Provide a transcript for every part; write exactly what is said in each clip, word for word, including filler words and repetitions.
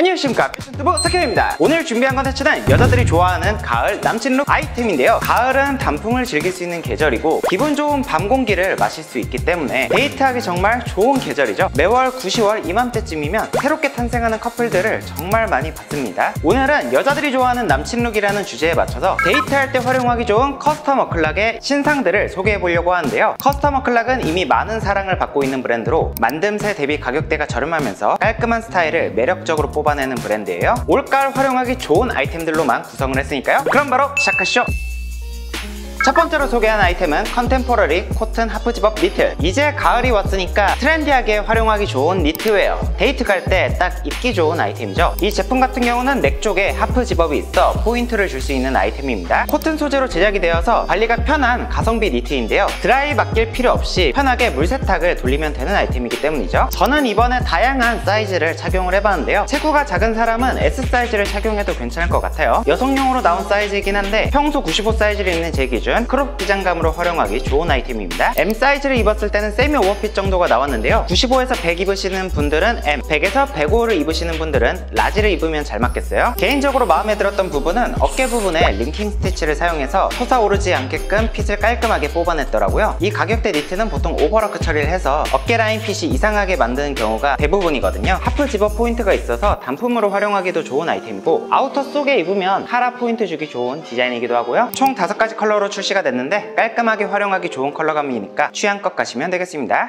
안녕하십니까, 패션튜브 석현입니다. 오늘 준비한 컨텐츠는 여자들이 좋아하는 가을 남친룩 아이템인데요. 가을은 단풍을 즐길 수 있는 계절이고 기분 좋은 밤 공기를 마실 수 있기 때문에 데이트하기 정말 좋은 계절이죠. 매월 구, 시월 이맘때쯤이면 새롭게 탄생하는 커플들을 정말 많이 봤습니다. 오늘은 여자들이 좋아하는 남친룩이라는 주제에 맞춰서 데이트할 때 활용하기 좋은 커스텀 어클락의 신상들을 소개해 보려고 하는데요. 커스텀 어클락은 이미 많은 사랑을 받고 있는 브랜드로 만듦새 대비 가격대가 저렴하면서 깔끔한 스타일을 매력적으로 뽑아내는 브랜드예요. 올가을 활용하기 좋은 아이템들로만 구성을 했으니까요. 그럼 바로 시작하시죠. 첫 번째로 소개한 아이템은 컨템포러리 코튼 하프 집업 니트. 이제 가을이 왔으니까 트렌디하게 활용하기 좋은 니트웨어, 데이트 갈 때 딱 입기 좋은 아이템이죠. 이 제품 같은 경우는 넥 쪽에 하프 집업이 있어 포인트를 줄 수 있는 아이템입니다. 코튼 소재로 제작이 되어서 관리가 편한 가성비 니트인데요. 드라이 맡길 필요 없이 편하게 물 세탁을 돌리면 되는 아이템이기 때문이죠. 저는 이번에 다양한 사이즈를 착용을 해봤는데요. 체구가 작은 사람은 에스 사이즈를 착용해도 괜찮을 것 같아요. 여성용으로 나온 사이즈이긴 한데 평소 구십오 사이즈를 입는 제 기준 크롭 기장감으로 활용하기 좋은 아이템입니다. 엠 사이즈를 입었을 때는 세미 오버핏 정도가 나왔는데요. 구십오에서 백 입으시는 분들은 엠, 백에서 백오를 입으시는 분들은 라지를 입으면 잘 맞겠어요. 개인적으로 마음에 들었던 부분은 어깨 부분에 링킹 스티치를 사용해서 솟아오르지 않게끔 핏을 깔끔하게 뽑아냈더라고요. 이 가격대 니트는 보통 오버러크 처리를 해서 어깨 라인 핏이 이상하게 만드는 경우가 대부분이거든요. 하프 집업 포인트가 있어서 단품으로 활용하기도 좋은 아이템이고 아우터 속에 입으면 카라 포인트 주기 좋은 디자인이기도 하고요. 총 다섯 가지 컬러로 출시가 됐는데 깔끔하게 활용하기 좋은 컬러감이니까 취향껏 가시면 되겠습니다.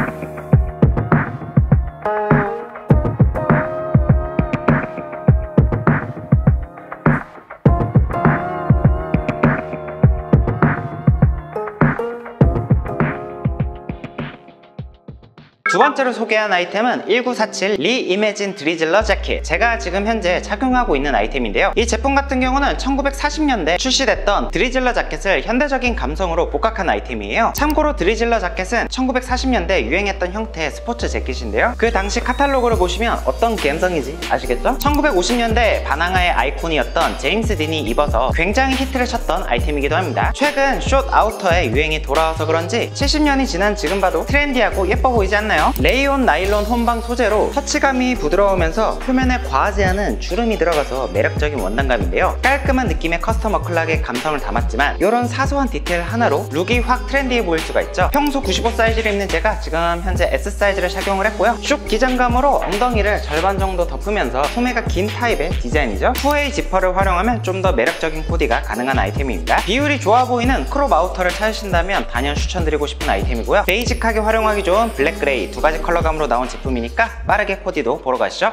두 번째로 소개한 아이템은 천구백사십칠 리이매진 드리즐러 재킷. 제가 지금 현재 착용하고 있는 아이템인데요. 이 제품 같은 경우는 천구백사십 년대 출시됐던 드리즐러 자켓을 현대적인 감성으로 복각한 아이템이에요. 참고로 드리즐러 자켓은 천구백사십 년대 유행했던 형태의 스포츠 재킷인데요. 그 당시 카탈로그를 보시면 어떤 감성인지 아시겠죠? 천구백오십 년대 바나나의 아이콘이었던 제임스 딘이 입어서 굉장히 히트를 쳤던 아이템이기도 합니다. 최근 숏 아우터의 유행이 돌아와서 그런지 칠십 년이 지난 지금 봐도 트렌디하고 예뻐 보이지 않나요? 레이온 나일론 혼방 소재로 터치감이 부드러우면서 표면에 과하지 않은 주름이 들어가서 매력적인 원단감인데요. 깔끔한 느낌의 커스텀 어클락의 감성을 담았지만 이런 사소한 디테일 하나로 룩이 확 트렌디해 보일 수가 있죠. 평소 구십오 사이즈를 입는 제가 지금 현재 에스 사이즈를 착용을 했고요. 쭉 기장감으로 엉덩이를 절반 정도 덮으면서 소매가 긴 타입의 디자인이죠. 투웨이 지퍼를 활용하면 좀 더 매력적인 코디가 가능한 아이템입니다. 비율이 좋아 보이는 크롭 아우터를 찾으신다면 단연 추천드리고 싶은 아이템이고요. 베이직하게 활용하기 좋은 블랙 그레이 두 가지 컬러감으로 나온 제품이니까 빠르게 코디도 보러 가시죠.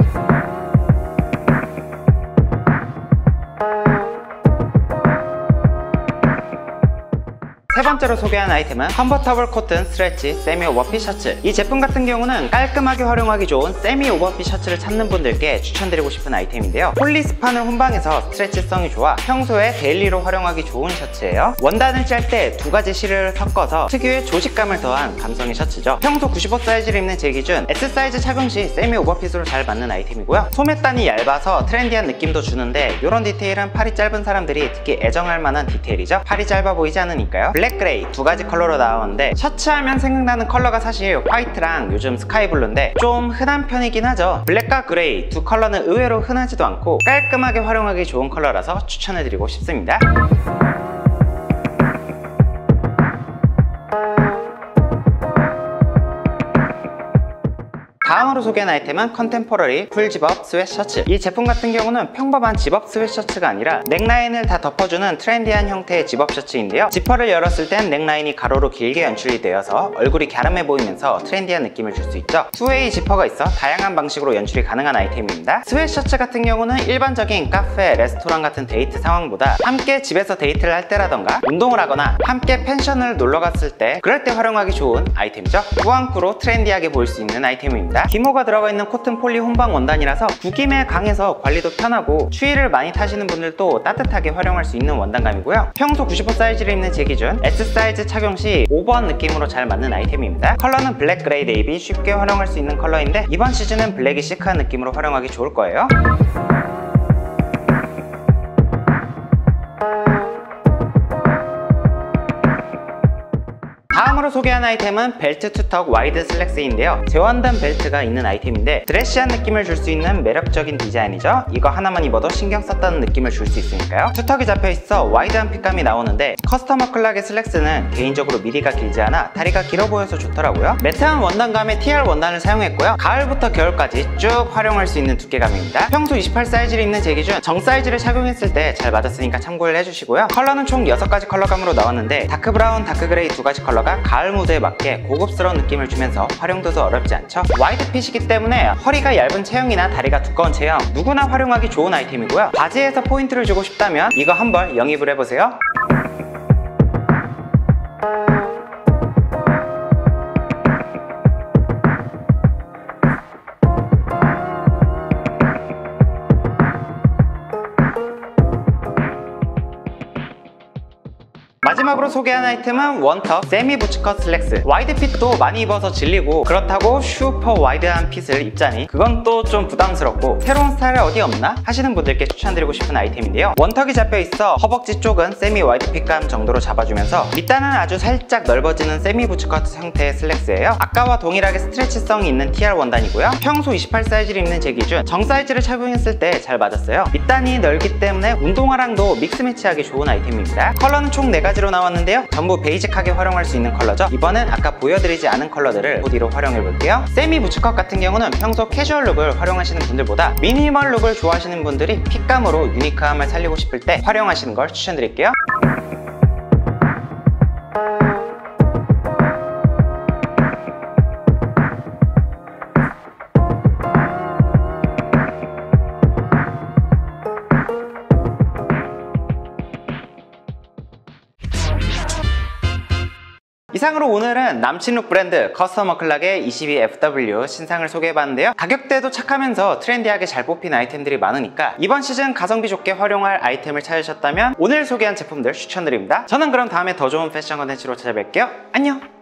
세 번째로 소개한 아이템은 컨버터블 코튼 스트레치 세미 오버핏 셔츠. 이 제품 같은 경우는 깔끔하게 활용하기 좋은 세미 오버핏 셔츠를 찾는 분들께 추천드리고 싶은 아이템인데요. 폴리스판을 혼방해서 스트레치성이 좋아 평소에 데일리로 활용하기 좋은 셔츠예요. 원단을 짤 때 두 가지 실을 섞어서 특유의 조직감을 더한 감성의 셔츠죠. 평소 구십오 사이즈를 입는 제 기준 에스 사이즈 착용 시 세미 오버핏으로 잘 맞는 아이템이고요. 소매단이 얇아서 트렌디한 느낌도 주는데 이런 디테일은 팔이 짧은 사람들이 특히 애정할 만한 디테일이죠. 팔이 짧아 보이지 않으니까요. 블랙 그레이 두 가지 컬러로 나오는데 셔츠하면 생각나는 컬러가 사실 화이트랑 요즘 스카이블루인데 좀 흔한 편이긴 하죠. 블랙과 그레이 두 컬러는 의외로 흔하지도 않고 깔끔하게 활용하기 좋은 컬러라서 추천해드리고 싶습니다. 다음으로 소개한 아이템은 컨템포러리 풀 집업 스웨셔츠. 이 제품 같은 경우는 평범한 집업 스웨셔츠가 아니라 넥라인을 다 덮어주는 트렌디한 형태의 집업 셔츠인데요. 지퍼를 열었을 땐 넥라인이 가로로 길게 연출이 되어서 얼굴이 갸름해 보이면서 트렌디한 느낌을 줄 수 있죠. 투웨이 지퍼가 있어 다양한 방식으로 연출이 가능한 아이템입니다. 스웨셔츠 같은 경우는 일반적인 카페, 레스토랑 같은 데이트 상황보다 함께 집에서 데이트를 할 때라던가 운동을 하거나 함께 펜션을 놀러 갔을 때 그럴 때 활용하기 좋은 아이템이죠. 꾸안꾸로 트렌디하게 보일 수 있는 아이템입니다. 기모가 들어가 있는 코튼 폴리 혼방 원단이라서 구김에 강해서 관리도 편하고 추위를 많이 타시는 분들도 따뜻하게 활용할 수 있는 원단감이고요. 평소 구십오 사이즈를 입는 제 기준 에스 사이즈 착용 시 오버한 느낌으로 잘 맞는 아이템입니다. 컬러는 블랙, 그레이, 네이비 쉽게 활용할 수 있는 컬러인데 이번 시즌은 블랙이 시크한 느낌으로 활용하기 좋을 거예요. 다음 다음으로 소개한 아이템은 벨트 투턱 와이드 슬랙스인데요. 재원단 벨트가 있는 아이템인데 드레시한 느낌을 줄 수 있는 매력적인 디자인이죠. 이거 하나만 입어도 신경 썼다는 느낌을 줄 수 있으니까요. 투턱이 잡혀있어 와이드한 핏감이 나오는데 커스터머 클락의 슬랙스는 개인적으로 미리가 길지 않아 다리가 길어 보여서 좋더라고요. 매트한 원단감에 티알 원단을 사용했고요. 가을부터 겨울까지 쭉 활용할 수 있는 두께감입니다. 평소 이십팔 사이즈를 입는 제 기준 정 사이즈를 착용했을 때 잘 맞았으니까 참고를 해주시고요. 컬러는 총 여섯 가지 컬러감으로 나왔는데 다크 브라운, 다크 그레이 두 가지 컬러가 가을 무드에 맞게 고급스러운 느낌을 주면서 활용도도 어렵지 않죠. 와이드 핏이기 때문에 허리가 얇은 체형이나 다리가 두꺼운 체형 누구나 활용하기 좋은 아이템이고요. 바지에서 포인트를 주고 싶다면 이거 한벌 영입을 해보세요. 마지막으로 소개한 아이템은 원턱 세미 부츠컷 슬랙스. 와이드 핏도 많이 입어서 질리고 그렇다고 슈퍼 와이드한 핏을 입자니 그건 또 좀 부담스럽고 새로운 스타일 어디 없나 하시는 분들께 추천드리고 싶은 아이템인데요. 원턱이 잡혀있어 허벅지 쪽은 세미 와이드 핏감 정도로 잡아주면서 밑단은 아주 살짝 넓어지는 세미 부츠컷 형태의 슬랙스예요. 아까와 동일하게 스트레치성이 있는 티알 원단이고요. 평소 이십팔 사이즈를 입는 제 기준 정 사이즈를 착용했을 때 잘 맞았어요. 밑단이 넓기 때문에 운동화랑도 믹스 매치하기 좋은 아이템입니다. 컬러는 총 네 가지로 나왔는데요. 전부 베이직하게 활용할 수 있는 컬러죠. 이번엔 아까 보여드리지 않은 컬러들을 보디로 활용해볼게요. 세미 부츠컷 같은 경우는 평소 캐주얼 룩을 활용하시는 분들보다 미니멀 룩을 좋아하시는 분들이 핏감으로 유니크함을 살리고 싶을 때 활용하시는 걸 추천드릴게요. 이상으로 오늘은 남친룩 브랜드 커스터머 클락의 이십이 에프 더블유 신상을 소개해봤는데요. 가격대도 착하면서 트렌디하게 잘 뽑힌 아이템들이 많으니까 이번 시즌 가성비 좋게 활용할 아이템을 찾으셨다면 오늘 소개한 제품들 추천드립니다. 저는 그럼 다음에 더 좋은 패션 컨텐츠로 찾아뵐게요. 안녕!